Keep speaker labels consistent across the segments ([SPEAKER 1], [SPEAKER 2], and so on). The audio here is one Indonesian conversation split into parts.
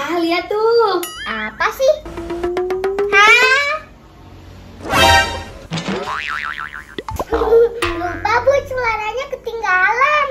[SPEAKER 1] lihat tuh.
[SPEAKER 2] Apa sih? Hah? Lupa Bu, suaranya ketinggalan.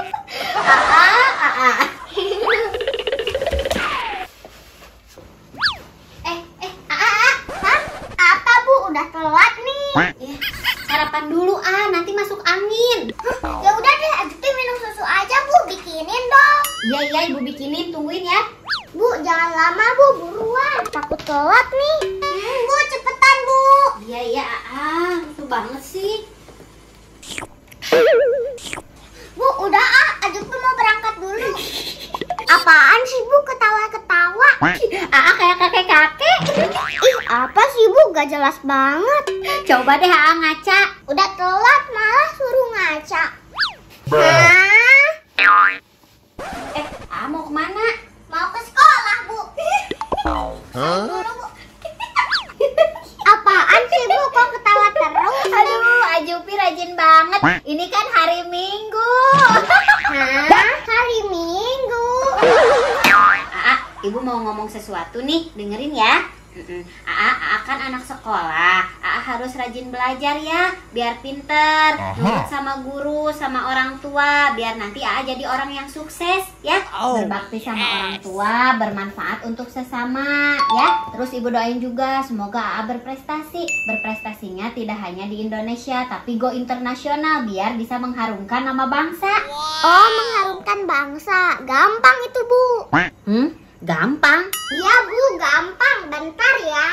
[SPEAKER 2] Hah? Apa Bu? Udah telat nih.
[SPEAKER 1] Ya, sarapan dulu nanti masuk angin.
[SPEAKER 2] Ya udah deh, Ajuti minum susu aja Bu, bikinin dong.
[SPEAKER 1] Iya, Ibu bikinin, tungguin ya.
[SPEAKER 2] Bu, jangan lama Bu, buruan. Takut telat nih. Bu, cepetan Bu.
[SPEAKER 1] Iya, lucu banget sih.
[SPEAKER 2] Bu, udah Ajuti mau berangkat dulu. Apaan sih Bu, ketawa-ketawa?
[SPEAKER 1] Kayak kakek-kakek.
[SPEAKER 2] Ih, apa sih Bu, gak jelas banget.
[SPEAKER 1] Coba deh ngaca.
[SPEAKER 2] Udah telat malah suruh ngaca. Hah?
[SPEAKER 1] Mau kemana?
[SPEAKER 2] Mau ke sekolah Bu. Dulu, Bu. Apaan sih Bu, kok ketawa terus?
[SPEAKER 1] Aduh, Ajupi rajin banget. Ini kan hari Minggu.
[SPEAKER 2] Hah? Hari Minggu?
[SPEAKER 1] Ibu mau ngomong sesuatu nih, dengerin ya. Kan anak sekolah. Harus rajin belajar ya, biar pinter, nurut sama guru, sama orang tua, biar nanti jadi orang yang sukses ya. Berbakti sama orang tua, bermanfaat untuk sesama ya. Terus Ibu doain juga semoga berprestasi. Berprestasinya tidak hanya di Indonesia, tapi go internasional biar bisa mengharumkan nama bangsa.
[SPEAKER 2] Oh, mengharumkan bangsa. Gampang itu Bu.
[SPEAKER 1] Gampang.
[SPEAKER 2] Iya Bu, gampang. Bentar ya.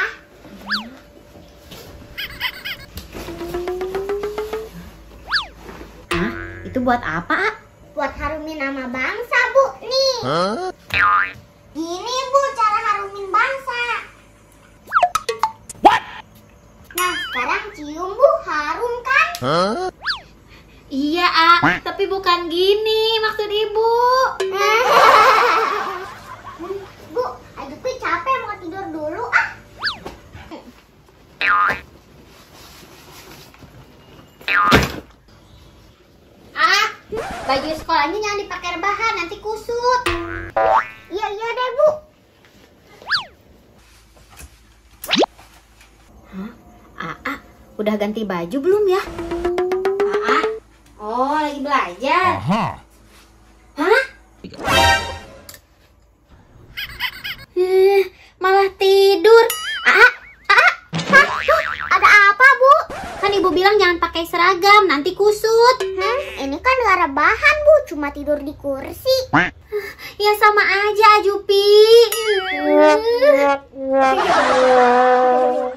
[SPEAKER 1] Itu buat apa,
[SPEAKER 2] Buat harumin nama bangsa Bu. Nih. Gini Bu, cara harumin bangsa. Nah, sekarang cium Bu, harum kan?
[SPEAKER 1] Iya, tapi bukan gini maksud Ibu.
[SPEAKER 2] Bu, Ajupi capek mau tidur dulu
[SPEAKER 1] Baju sekolahnya jangan dipakai rebahan, nanti kusut.
[SPEAKER 2] Iya deh Bu.
[SPEAKER 1] Udah ganti baju belum ya? Oh, lagi belajar. Hah? Malah tidur.
[SPEAKER 2] Ada apa Bu?
[SPEAKER 1] Kan Ibu bilang jangan pakai seragam, nanti kusut.
[SPEAKER 2] Ini kan gak rebahan Bu, cuma tidur di kursi.
[SPEAKER 1] Ya sama aja, Jupi.